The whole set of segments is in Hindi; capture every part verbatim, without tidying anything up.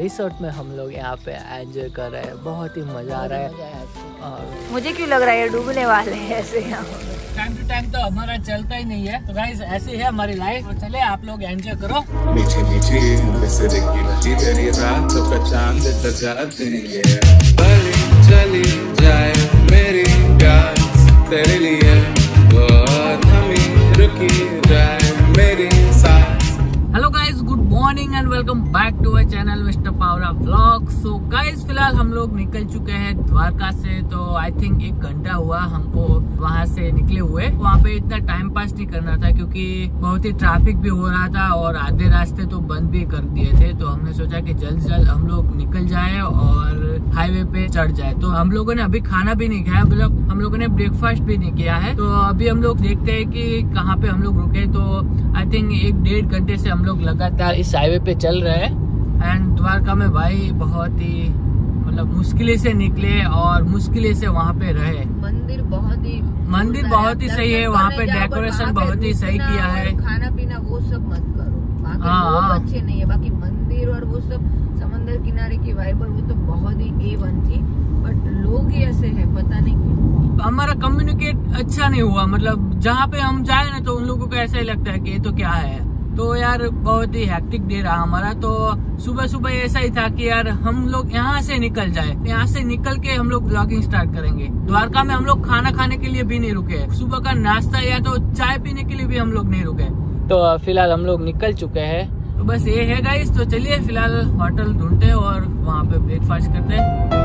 रिसोर्ट में हम लोग यहाँ पे एंजॉय कर रहे हैं, बहुत ही मजा आ रहा है। और मुझे क्यों लग रहा है डूबने वाले हैं ऐसे यहाँ। टाइम टू टाइम तो हमारा चलता ही नहीं है, तो गाइस ऐसे है हमारी लाइफ। तो चले आप लोग एंजॉय करो। मीठी मीठी तेरी रातों का चांद सजा देंगे, चली जाए मेरी प्यार तेरे लिए, बहुत हमें रुकी जाए मेरी साथ। Hello guys, good morning and welcome back to our channel mister Pawara vlog. So guys फिलहाल हम लोग निकल चुके हैं द्वारका से। तो आई थिंक एक घंटा हुआ हमको वहां से निकले हुए। वहां पे इतना टाइम पास नहीं करना था क्योंकि बहुत ही ट्रैफिक भी हो रहा था और आधे रास्ते तो बंद भी कर दिए थे। तो हमने सोचा कि जल्द जल्द हम लोग निकल जाए और हाईवे पे चढ़ जाए। तो हम लोगों ने अभी खाना भी नहीं खाया, मतलब हम लोगों ने ब्रेकफास्ट भी नहीं किया है। तो अभी हम लोग देखते हैं कि कहाँ पे हम लोग रुके। तो आई थिंक एक डेढ़ घंटे से हम लोग लगातार इस हाईवे पे चल रहे हैं। एंड द्वारका में भाई बहुत ही मतलब मुश्किल से निकले और मुश्किल से वहाँ पे रहे। मंदिर बहुत ही मंदिर बहुत ही सही है, वहाँ पे डेकोरेशन बहुत ही सही किया है। खाना पीना वो सब मत करो, बाकी हाँ, वो अच्छे नहीं है। बाकी मंदिर और वो सब समंदर किनारे की वाइब वो तो बहुत ही ए वन थी, बट लोग ही ऐसे है, पता नहीं क्यों। हमारा कम्युनिकेट अच्छा नहीं हुआ, मतलब जहाँ पे हम जाए ना तो उन लोगों को ऐसा ही लगता है कि ये तो क्या है। तो यार बहुत ही हैक्टिक डे रहा हमारा। तो सुबह सुबह ऐसा ही था कि यार हम लोग यहाँ से निकल जाए, यहाँ से निकल के हम लोग ब्लॉगिंग स्टार्ट करेंगे। द्वारका में हम लोग खाना खाने के लिए भी नहीं रुके, सुबह का नाश्ता या तो चाय पीने के लिए भी हम लोग नहीं रुके। तो फिलहाल हम लोग निकल चुके हैं। तो बस ये है गाइस। तो चलिए फिलहाल होटल ढूंढते हैं और वहाँ पे ब्रेकफास्ट करते हैं।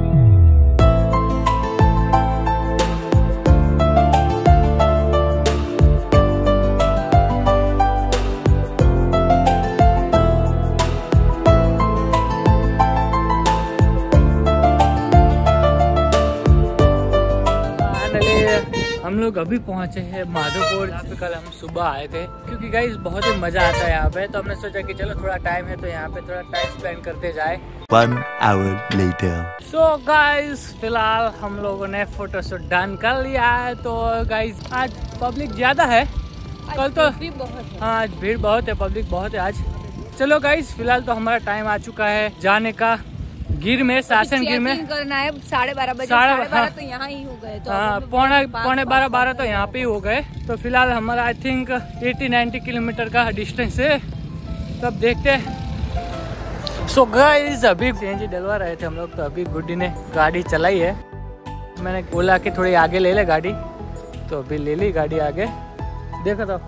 हम लोग अभी पहुंचे हैं माधोपुर, जहाँ पे कल हम सुबह आए थे। क्योंकि गाइस बहुत ही मजा आता है यहाँ पे, तो हमने सोचा कि चलो थोड़ा टाइम है तो यहाँ पे थोड़ा टाइम स्पेंड करते जाए। One hour later. So guys फिलहाल हम लोगों ने फोटोशूट डन कर लिया है। तो गाइस आज पब्लिक ज्यादा है, कल तो हाँ आज भीड़ बहुत है, पब्लिक बहुत है आज। चलो गाइस फिलहाल तो हमारा टाइम आ चुका है जाने का। गिर में सासन गिर में करना है साढ़े बारह बजे, साढ़े बारह तो यहाँ ही हो गए। तो हाँ पौने पौने बारह बारह तो यहाँ पे ही हो गए। तो फिलहाल हमारा आई थिंक अस्सी नब्बे किलोमीटर का डिस्टेंस है, तब देखते हैं। सो गाइस अभी सीएनजी डलवा रहे थे हम लोग, तो अभी गुड्डी ने गाड़ी चलाई है। मैंने बोला कि थोड़ी आगे ले ले गाड़ी, तो अभी ले ली गाड़ी आगे। देखो तो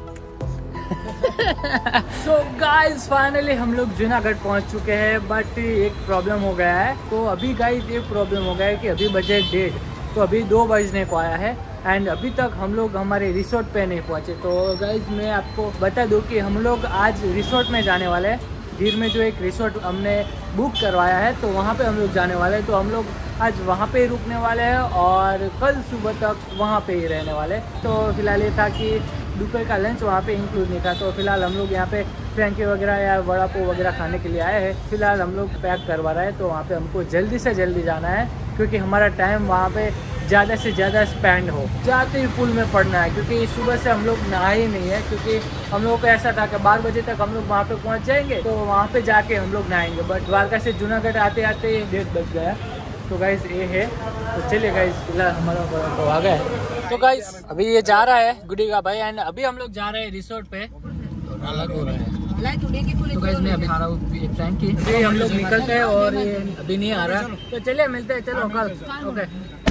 सो गाइस फाइनली हम लोग जूनागढ़ पहुंच चुके हैं, बट एक प्रॉब्लम हो गया है। तो अभी गाइस एक प्रॉब्लम हो गया है कि अभी बजे डेढ़, तो अभी दो बजने को आया है एंड अभी तक हम लोग हमारे रिसोर्ट पे नहीं पहुंचे। तो गाइस मैं आपको बता दूं कि हम लोग आज रिसोर्ट में जाने वाले हैं। गिर में जो एक रिसोर्ट हमने बुक करवाया है तो वहाँ पे हम लोग जाने वाले हैं। तो हम लोग आज वहाँ पे ही रुकने वाले हैं और कल सुबह तक वहाँ पे ही रहने वाले। तो फिलहाल ये था कि दोपहर का लंच वहाँ पे इंक्लूड नहीं था। तो फिलहाल हम लोग यहाँ पे फ्रेंकी वगैरह या वड़ा पाव वगैरह खाने के लिए आए हैं। फिलहाल हम लोग पैक करवा रहे हैं, तो वहाँ पे हमको जल्दी से जल्दी जाना है क्योंकि हमारा टाइम वहाँ पे ज़्यादा से ज़्यादा स्पेंड हो। जाते ही पुल में पड़ना है क्योंकि सुबह से हम लोग नहाए ही नहीं है, क्योंकि हम लोगों को ऐसा था कि बारह बजे तक हम लोग वहाँ पे पहुँच जाएंगे तो वहाँ पे जाके हम लोग नहाएंगे। बट द्वारका से जूनागढ़ आते आते डेढ़ बज गया। तो गाइस ये है। तो चलिए गाइस फिलहाल हमारा तो आ गया है। तो गाइस अभी ये जा रहा है गुड्डी का भाई एंड अभी हम लोग जा रहे हैं रिसोर्ट पे। तो अलग हो रहा है। तो गाइस मैं अभी आ रहा हूँ फ्रेंकी, अभी हम लोग निकलते हैं और ये अभी नहीं आ रहा। तो चलिए मिलते हैं, चलो कल। ओके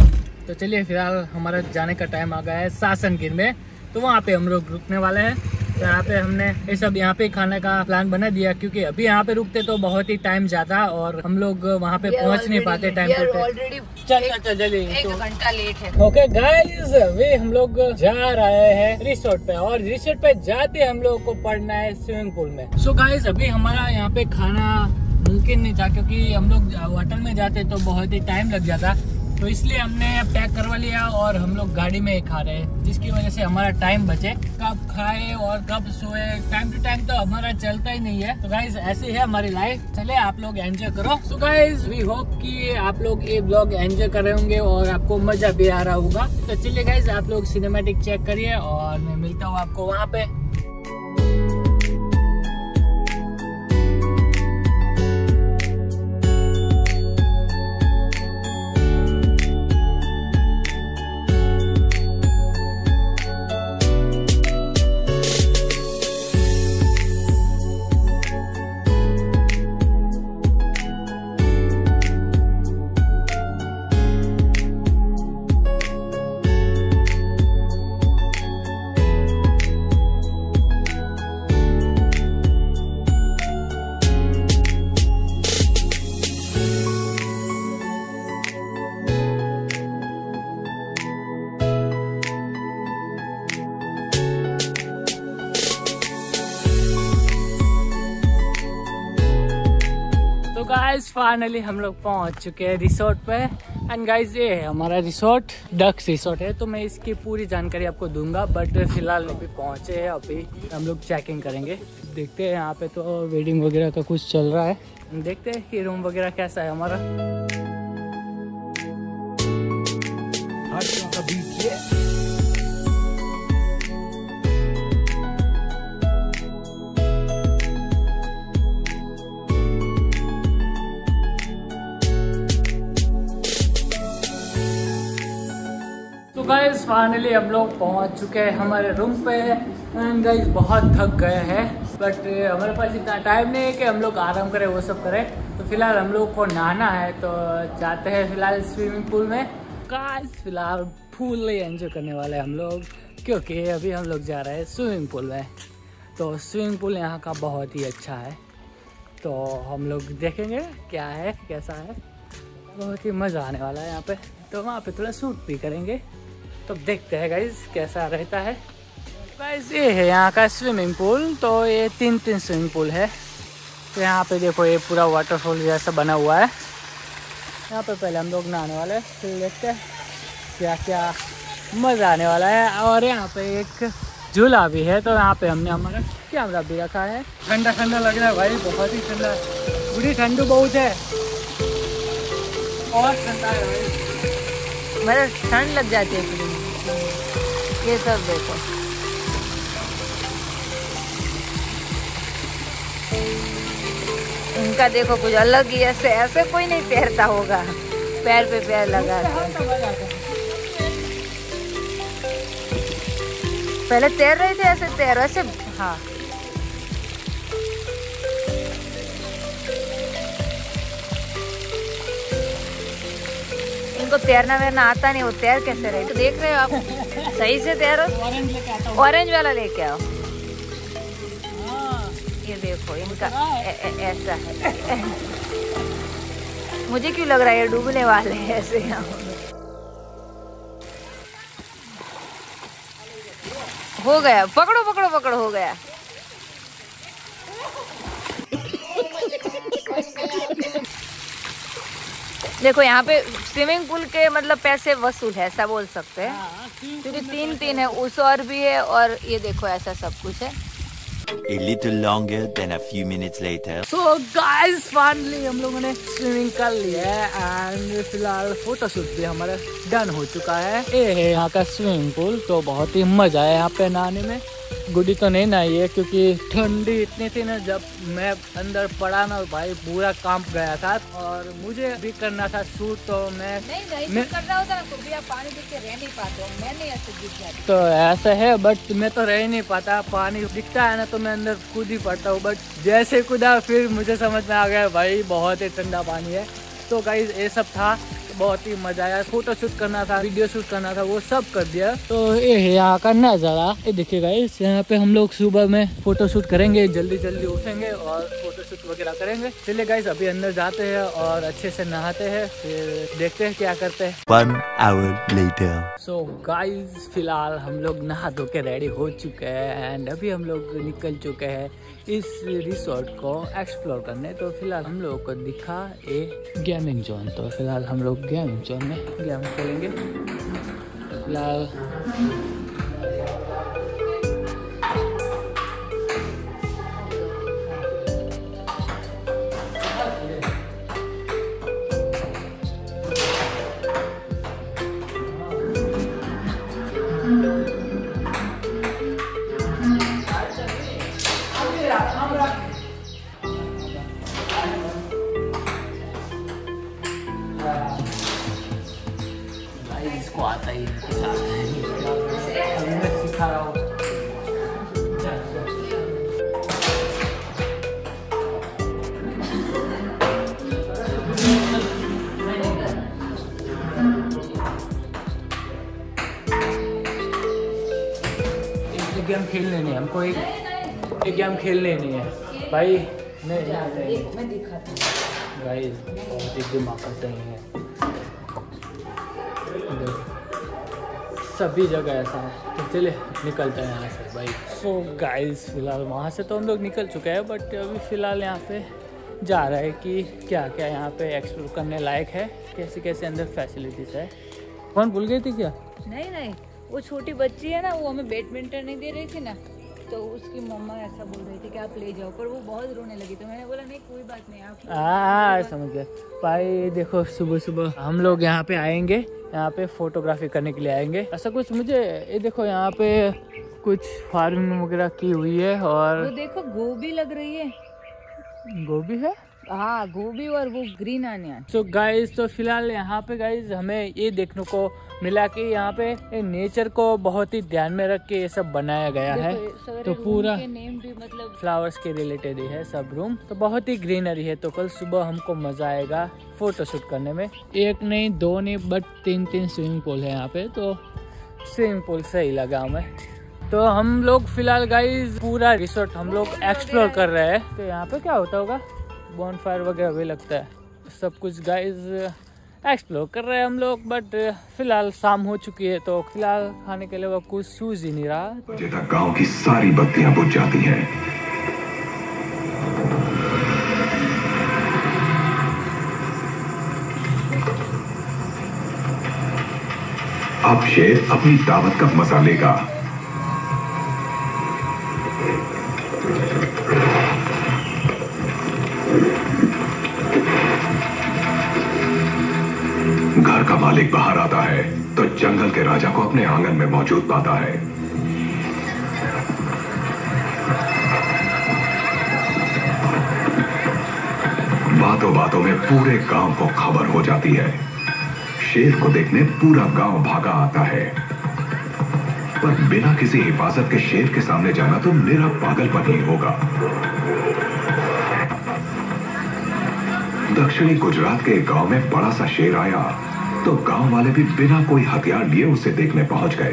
तो चलिए फिलहाल हमारा जाने का टाइम आ गया है सासन गिर में। तो वहाँ पे हम लोग रुकने वाले हैं। तो यहाँ पे हमने ये सब यहाँ पे खाने का प्लान बना दिया क्योंकि अभी यहाँ पे रुकते तो बहुत ही टाइम जाता और हम लोग वहाँ पे पहुँच नहीं पाते टाइम पे। चल चल जल्दी, एक घंटा लेट है। ओके गाइस अभी हम लोग जा रहे हैं रिसोर्ट पे और रिसोर्ट पे जाते हम लोग को पड़ना है स्विमिंग पूल में। सो गाइस अभी हमारा यहाँ पे खाना मुमकिन नहीं था क्योंकि हम लोग होटल में जाते तो बहुत ही टाइम लग जाता। तो इसलिए हमने पैक करवा लिया और हम लोग गाड़ी में ही खा रहे हैं, जिसकी वजह से हमारा टाइम बचे। कब खाए और कब सोए, टाइम टू टाइम तो हमारा चलता ही नहीं है। तो गाइज ऐसी है हमारी लाइफ। चले आप लोग एंजॉय करो। सो गाइज वी होप कि आप लोग ये ब्लॉग एंजॉय कर रहे होंगे और आपको मजा भी आ रहा होगा। तो चलिए गाइज आप लोग सिनेमैटिक चेक करिए और मैं मिलता हूँ आपको वहाँ पे। तो गाइस फाइनली हम लोग पहुंच चुके हैं रिसोर्ट पे। एंड गाइस ये है हमारा रिसोर्ट, डक्स रिसोर्ट है। तो मैं इसकी पूरी जानकारी आपको दूंगा, बट फिलहाल अभी पहुंचे हैं, अभी हम लोग चेकिंग करेंगे। देखते हैं यहाँ पे तो वेडिंग वगैरह का कुछ चल रहा है, देखते हैं कि रूम वगैरह कैसा है हमारा। तो गाइस फाइनली हम लोग पहुंच चुके हैं हमारे रूम पे। एंड गाइस बहुत थक गए हैं, बट हमारे पास इतना टाइम नहीं है कि हम लोग आराम करें, वो सब करें। तो फिलहाल हम लोग को नहाना है, तो जाते हैं फिलहाल स्विमिंग पूल में। गाइस फिलहाल फुल एंजॉय करने वाले हैं हम लोग, क्योंकि अभी हम लोग जा रहे हैं स्विमिंग पूल में। तो स्विमिंग पूल यहाँ का बहुत ही अच्छा है, तो हम लोग देखेंगे क्या है कैसा है। बहुत ही मज़ा आने वाला है यहाँ पे। तो वहाँ पे थोड़ा शूट भी करेंगे, तो देखते हैं गाइस कैसा रहता है। गाइस ये है यहाँ का स्विमिंग पूल। तो ये तीन तीन स्विमिंग पूल है। तो यहाँ पे देखो ये पूरा वाटरफॉल जैसा बना हुआ है। यहाँ पे पहले हम लोग नहाने वाले हैं, फिर देखते हैं क्या क्या मज़ा आने वाला है। और यहाँ पे एक झूला भी है, तो यहाँ पे हमने हमारा कैमरा भी रखा है। ठंडा ठंडा लग रहा है भाई, बहुत ही ठंडा, पूरी ठंडू बहुत है, बहुत ठंडा है भाई, मतलब ठंड लग जाती है फिर। ये सब देखो, इनका देखो कुछ अलग ही, ऐसे ऐसे कोई नहीं तैरता होगा, पैर पे पैर लगा के। पहले तैर रहे थे ऐसे तैर ऐसे। हाँ इनको तैरना वैरना आता नहीं, वो तैर कैसे रहे? तो देख रहे हो आप, सही से तैरो। ऑरेंज वाला लेके आओ। ये देखो इनका ए, ए, ऐसा है। मुझे क्यों लग रहा है ये डूबने वाले हैं ऐसे। यहाँ हो गया, पकड़ो पकड़ो पकड़ो, हो गया। देखो यहाँ पे स्विमिंग पूल के मतलब पैसे वसूल है, ऐसा बोल सकते हैं, क्योंकि तीन तीन है, उस और भी है, और ये देखो ऐसा सब कुछ है। A little longer than a few minutes later. So guys finally हम लोगों ने स्विमिंग कर लिया है, एंड फिलहाल फोटोशूट भी हमारा डन हो चुका है। ये है यहाँ का स्विमिंग पूल। तो बहुत ही मजा है यहाँ पे नहाने में। गुड्डी तो नहीं नहाई है, क्योंकि ठंडी इतनी थी ना, जब मैं अंदर पड़ा ना भाई पूरा कांप गया था। और मुझे भी करना था शूट, तो मैं नहीं नहीं मैं, कर रहा होता ना तो भी आप पानी देख के रह नहीं पाते हो। मैं नहीं ऐसे दिख जाती। तो ऐसा है, बट मैं तो रह नहीं पाता, पानी दिखता है ना तो मैं अंदर कूद ही पड़ता हूँ। बट जैसे कूदा फिर मुझे समझ में आ गया भाई बहुत ही ठंडा पानी है। तो गाइस ये सब था, बहुत ही मजा आया। फोटो शूट करना था, वीडियो शूट करना था, वो सब कर दिया। तो ये है यहाँ का नजारा, ये देखिए गाइस। यहाँ पे हम लोग सुबह में फोटो शूट करेंगे, जल्दी जल्दी उठेंगे और फोटो शूट वगैरह करेंगे। चलिए गाइस अभी अंदर जाते हैं और अच्छे से नहाते हैं, फिर देखते हैं क्या करते हैं। One hour later. So guys फिलहाल हम लोग नहा धो के रेडी हो चुके हैं, एंड अभी हम लोग निकल चुके हैं इस रिसोर्ट को एक्सप्लोर करने। तो फिलहाल हम लोगों को दिखा ए गेमिंग जोन, तो फिलहाल हम लोग गेमिंग जोन में गेम खेलेंगे फिलहाल। इसको आता ही नहीं, कुछ आता ही नहीं, अभी मैं सिखा रहा हूँ। एक गेम खेलने नहीं हमको, एक एक गेम खेलने नहीं है भाई। नहीं मैं दिखाती हूँ गाइस, बहुत ही दिमाग सही है, सभी जगह ऐसा है। तो चले निकलते हैं यहाँ से भाई। सो गाइस फिलहाल वहाँ से तो हम लोग निकल चुके हैं, बट अभी फ़िलहाल यहाँ पे जा रहा है कि क्या क्या यहाँ पे एक्सप्लोर करने लायक है, कैसे कैसे अंदर फैसिलिटीज है। कौन भूल गई थी क्या? नहीं नहीं, वो छोटी बच्ची है ना, वो हमें बैडमिंटन नहीं दे रही थी ना, तो उसकी मम्मा ऐसा बोल रही थी कि आप ले जाओ, पर वो बहुत रोने लगी, तो मैंने बोला नहीं कोई बात नहीं आप। हाँ समझ गया भाई। देखो सुबह सुबह हम लोग यहाँ पे आएंगे, यहाँ पे फोटोग्राफी करने के लिए आएंगे ऐसा कुछ। मुझे ये देखो यहाँ पे कुछ फार्मिंग वगैरह की हुई है और वो देखो गोभी लग रही है। गोभी है? हाँ गोभी और वो ग्रीन अनियन। तो गाइस तो फिलहाल यहाँ पे गाइस हमें ये देखने को मिला कि यहाँ पे नेचर को बहुत ही ध्यान में रख के ये सब बनाया गया है। तो पूरा नेम भी मतलब फ्लावर्स के रिलेटेड ही है सब रूम, तो बहुत ही ग्रीनरी है। तो कल सुबह हमको मजा आएगा फोटो शूट करने में। एक नहीं दो नहीं बट तीन तीन स्विमिंग पूल है यहाँ पे, तो स्विमिंग पूल सही लगा हमें। तो हम लोग फिलहाल गाइस पूरा रिसोर्ट हम लोग एक्सप्लोर कर रहे हैं। तो यहाँ पे क्या होता होगा, बॉन फायर वगैरह भी लगता है, सब कुछ गाइस एक्सप्लोर कर रहे हैं हम लोग। बट फिलहाल शाम हो चुकी है, तो फिलहाल खाने के लिए वो कुछ सूझ ही नहीं रहा। बजे तक गांव की सारी बत्तियां बुझ जाती हैं। अब शेर अपनी दावत का मजा लेगा। घर का मालिक बाहर आता है तो जंगल के राजा को अपने आंगन में मौजूद पाता है। बातों बातों में पूरे गांव को खबर हो जाती है। शेर को देखने पूरा गांव भागा आता है, पर बिना किसी हिफाजत के शेर के सामने जाना तो मेरा पागलपन ही होगा। दक्षिणी गुजरात के एक गांव में बड़ा सा शेर आया, तो गांव वाले भी बिना कोई हथियार लिए उसे देखने पहुंच गए।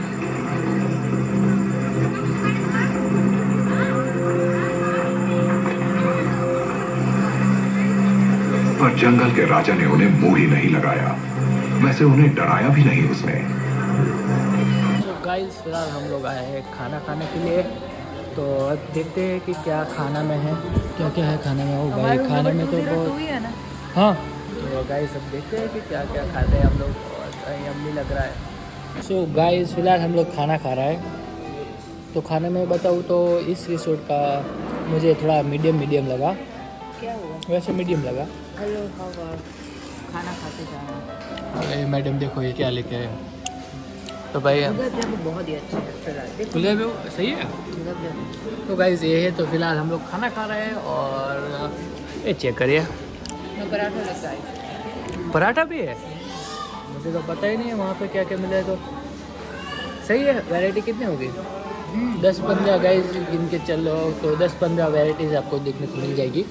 पर जंगल के राजा ने उन्हें मुंह ही नहीं लगाया, वैसे उन्हें डराया भी नहीं उसने। तो गाइस फिलहाल हम लोग आए हैं खाना खाने के लिए, तो अब देखते हैं कि क्या खाना में है, क्या क्या है खाने में। वो भाई खाने में तो बहुत हाँ, तो गाइस अब देखते हैं कि क्या क्या खाते हैं हम लोग, और यम्मी लग रहा है। सो so, गाइस फिलहाल हम लोग खाना खा रहा है। तो खाने में बताऊँ तो इस रिसोर्ट का मुझे थोड़ा मीडियम मीडियम लगा। क्या हुआ? वैसे मीडियम लगा। हेलो खाना खाते जाना। मैडम देखो ये क्या लेके आए। तो भाई बहुत ही अच्छा है, गुलाब जामुन सही है। तो गाइस ये है, तो फिलहाल हम लोग खाना खा रहे हैं और ये चेक करिए पराठा लगता है। पराठा भी है, मुझे तो पता ही नहीं है वहाँ पे क्या क्या मिला है। तो सही है। वैरायटी कितनी होगी? दस पंद्रह गाइस गिन के चल लो, तो दस पंद्रह वैरायटीज आपको देखने को मिल जाएगी।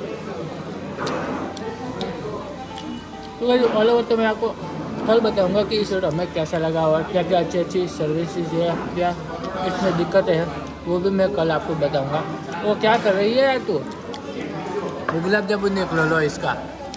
तो गाइस ऑल ओवर तो मैं आपको कल बताऊंगा कि इस रेट हमें कैसा लगा और क्या क्या अच्छी अच्छी सर्विसेज है, क्या इसमें दिक्कतें हैं, वो भी मैं कल आपको बताऊंगा। वो क्या कर रही है यार तू? वो गुलाब जामुन निकलो लो इसका।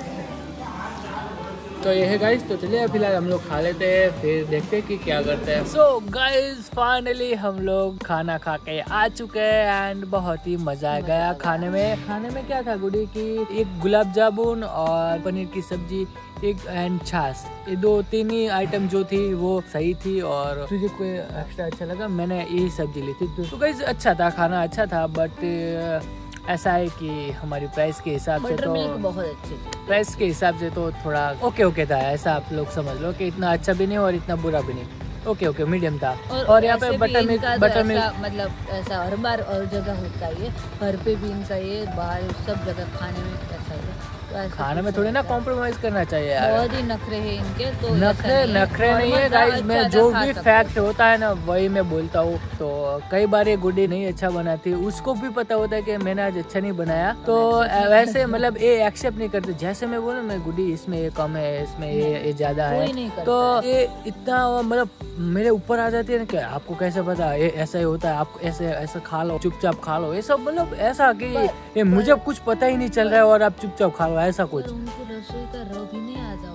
तो ये है गाइस, तो चलिए फिलहाल हम लोग खा लेते हैं, फिर देखते हैं कि क्या करते हैं। सो गाइस फाइनली हम लोग खाना खा के आ चुके हैं एंड बहुत ही मजा आ गया खाने में। खाने में क्या था गुडी की, एक गुलाब जामुन और पनीर की सब्जी, एक एंड छाछ, ये दो तीन ही आइटम जो थी वो सही थी। और तुझे कोई एक्स्ट्रा अच्छा लगा? मैंने यही सब्जी ली थी। तो गाइस अच्छा था, खाना अच्छा था, बट ऐसा है कि हमारी प्राइस के हिसाब से तो बहुत अच्छे थे। प्राइस के हिसाब से तो थोड़ा ओके ओके था, ऐसा आप लोग समझ लो कि इतना अच्छा भी नहीं और इतना बुरा भी नहीं, ओके ओके मीडियम था। और, और यहाँ पे बटर मिल्क बटर मिल्क मतलब ऐसा हर बार और जगह होता है, घर पे भी इनका ये, बाहर सब जगह खाने में ऐसा है। तो खाने में थोड़ी ना कॉम्प्रोमाइज करना चाहिए यार। बहुत ही नखरे हैं इनके। तो नखरे नखरे नहीं है गाइस, मैं जो भी फैक्ट होता है ना वही मैं बोलता हूँ। तो कई बार ये गुडी नहीं अच्छा बनाती, उसको भी पता होता है कि मैंने आज अच्छा नहीं बनाया, तो वैसे मतलब ये एक्सेप्ट नहीं करते। जैसे मैं बोलूँ मैं गुडी इसमें ये कम है, इसमें ये ये ज्यादा है, तो ये इतना मतलब मेरे ऊपर आ जाती है ना कि आपको कैसे पता, ये ऐसा ही होता है, आप ऐसे ऐसा खा लो, चुपचाप खा लो, ये सब मतलब ऐसा कि ये मुझे कुछ पता ही नहीं चल रहा है और आप चुपचाप खा लो, ऐसा कुछ। उनको रसोई का रव भी नहीं आता हो तो फिर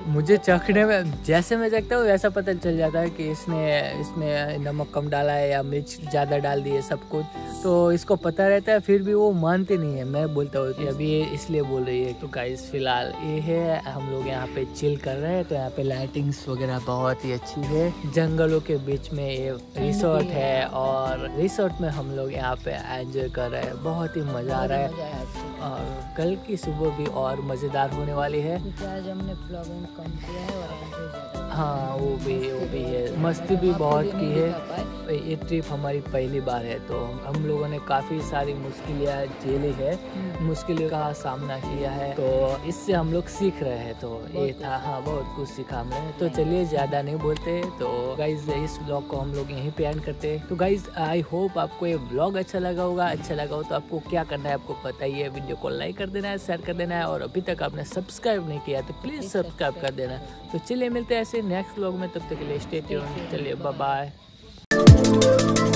मुझे चखने में जैसे मैं चखता हूँ वैसा पता चल जाता है कि इसने इसमें नमक कम डाला है या मिर्च ज़्यादा डाल दी है, सब कुछ तो इसको पता रहता है, फिर भी वो मानते नहीं है। मैं बोलता हूँ कि अभी ये इसलिए बोल रही है। तो गाइस फिलहाल ये है, हम लोग यहाँ पे चिल कर रहे हैं। तो यहाँ पे लाइटिंग्स वगैरह बहुत ही अच्छी है, जंगलों के बीच में ये रिसोर्ट है और रिसोर्ट में हम लोग यहाँ पे एंजॉय कर रहे हैं, बहुत ही मज़ा आ रहा है। और कल की सुबह भी और मज़ेदार होने वाली है। आज हमने ब्लॉगिंग कम किया है और हाँ वो भी वो भी है, मस्ती भी बहुत की है। ये ट्रिप हमारी पहली बार है तो हम लोगों ने काफ़ी सारी मुश्किलें झेली है, मुश्किलों का सामना किया है, तो इससे हम लोग सीख रहे हैं। तो ये था, हाँ बहुत कुछ सीखा हमने। तो चलिए ज़्यादा नहीं बोलते, तो गाइज इस ब्लॉग को हम लोग यहीं पे एंड करते हैं। तो गाइज आई होप आपको ये ब्लॉग अच्छा लगा होगा। अच्छा लगा हो तो आपको क्या करना है आपको पता ही है, वीडियो को लाइक कर देना है, शेयर कर देना है, और अभी तक आपने सब्सक्राइब नहीं किया तो प्लीज़ सब्सक्राइब कर देना। तो चलिए मिलते हैं ऐसे नेक्स्ट व्लॉग में, तब तक के लिए स्टे ट्यून्ड। चलिए बाय बाय।